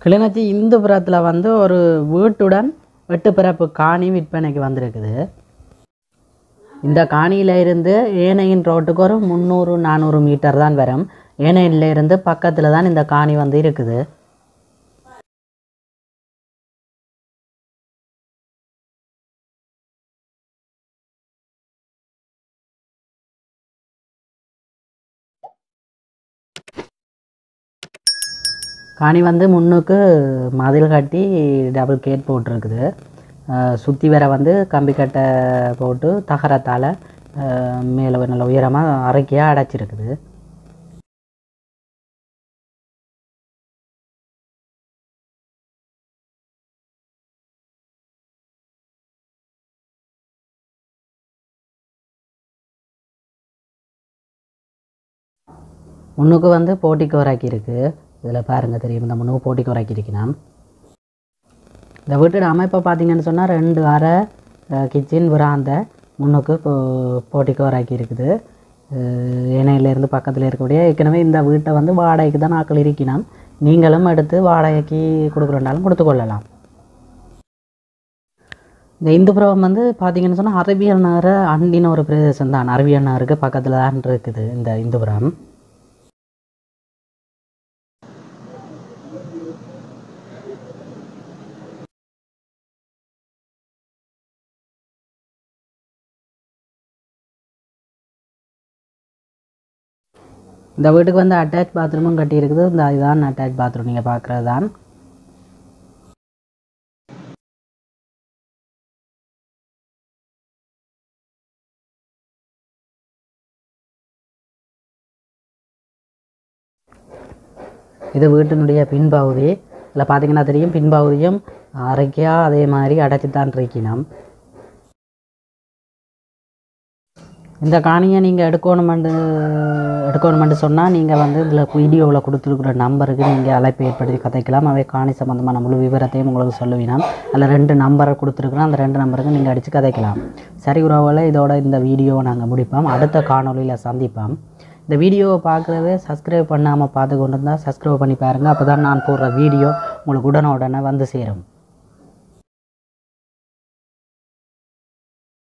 கிளிநொச்சி இந்துபுரத்தில் வந்து ஒரு வீட்டுடன் 8 பிறப்பு காணி விற்பனைக்கு வந்திருக்குது. இந்த காணியில் இருந்து ஏனையின் ரோட்டுக்கு ஒரு 300-400 மீட்டர் தான் வரும். ஏனையில இருந்து பக்கத்தில் தான் இந்த காணி வந்து இருக்குது. காணி வந்து முன்னுக்கு மதில் கட்டி டபுள் கேட் போட்டிருக்குது. சுற்றி வர வந்து கம்பி கட்டை போட்டு தகரத்தால் மேலே நல்ல உயரமாக அரைக்கியாக அடைச்சிருக்குது. முன்னுக்கு வந்து போட்டிக்கு வராக்கி இருக்குது. இதில் பாருங்கள் தெரியும், இந்த முன்னுக்கு போட்டிக்கு வராக்கி இருக்கணும். இந்த வீட்டோட அமைப்பை பார்த்தீங்கன்னு சொன்னால் 2 அறை, கிச்சன், விராந்த முன்னுக்கு போட்டிக்கு வராக்கி இருக்குது. ஏனையிலேருந்து பக்கத்தில் இருக்கக்கூடிய ஏற்கனவே இந்த வீட்டை வந்து வாடகைக்கு தான் ஆக்கள் இருக்கணும். நீங்களும் எடுத்து வாடகைக்கு கொடுக்குறனாலும் கொடுத்துக்கொள்ளலாம். இந்த இந்துபுரம் வந்து பார்த்தீங்கன்னு சொன்னால் அரபியல் நகர அண்டின ஒரு பிரதேசம் தான். அரபியல் நகருக்கு பக்கத்தில் தான் இருக்குது இந்த இந்துபுரம். இந்த வீட்டுக்கு வந்து அட்டாச் பாத்ரூமும் கட்டியிருக்குது. இதுதான் அட்டாச் பாத்ரூம், நீங்கள் பார்க்குறது தான். இது வீட்டினுடைய பின்பகுதி. இதில் பார்த்தீங்கன்னா தெரியும், பின்பகுதியும் அரைக்கியாக அதே மாதிரி அடைச்சி தான் இருக்கணும். இந்த காணியை நீங்கள் எடுக்கணுமென்று சொன்னால் நீங்கள் வந்து இதில் வீடியோவில் கொடுத்துருக்குற நம்பருக்கு நீங்கள் அழைப்பு ஏற்படுத்தி கதைக்கலாம். அவை காணி சம்மந்தமான முழு விவரத்தையும் உங்களுக்கு சொல்லுவினோம். அதில் 2 நம்பரை கொடுத்துருக்குறோம். அந்த 2 நம்பருக்கு நீங்கள் அடித்து கதைக்கலாம். சரி உறவுகளை, இதோட இந்த வீடியோவை நாங்கள் முடிப்போம். அடுத்த காணொலியில் சந்திப்போம். இந்த வீடியோவை பார்க்குறவே சப்ஸ்கிரைப் பண்ணாமல் பார்த்து கொண்டு இருந்தால் சப்ஸ்கிரைப் பண்ணி பாருங்கள். அப்போ தான் நான் போடுற வீடியோ உங்களுக்கு உடனே வந்து சேரும்.